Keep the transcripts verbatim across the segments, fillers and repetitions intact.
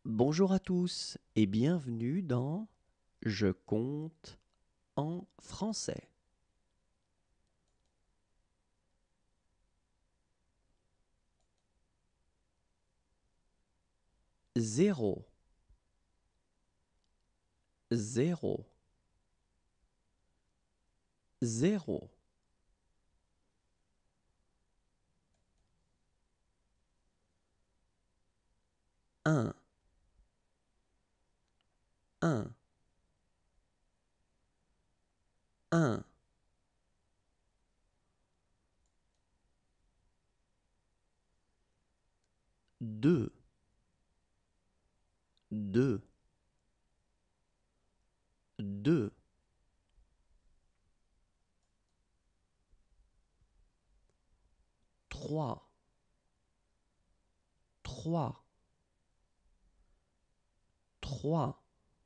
Bonjour à tous et bienvenue dans Je compte en français. Zéro, zéro, zéro. Un, un, un. Deux, deux, deux. Trois, trois, trois.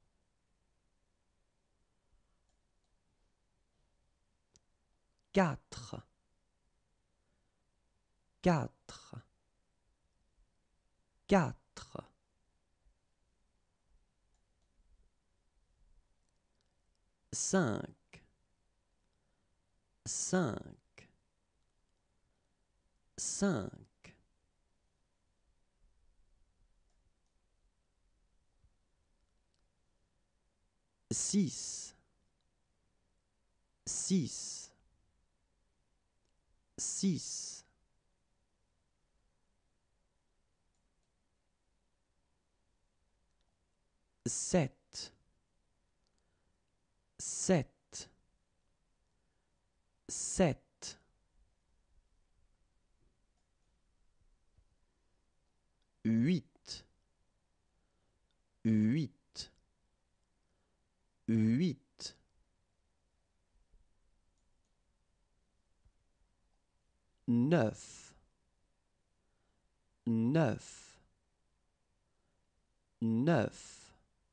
Quatre, quatre, quatre. Cinq, cinq, cinq. Six, six, six. Sept, sept, sept. Huit, huit, huit. Neuf, neuf, neuf.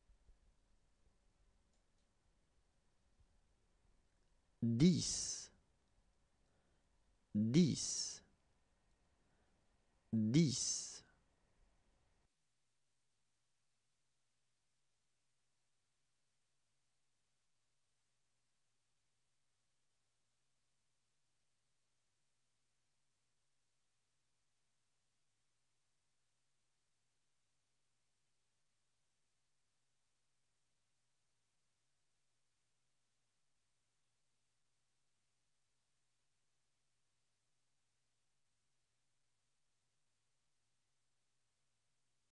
Dix, dix, dix.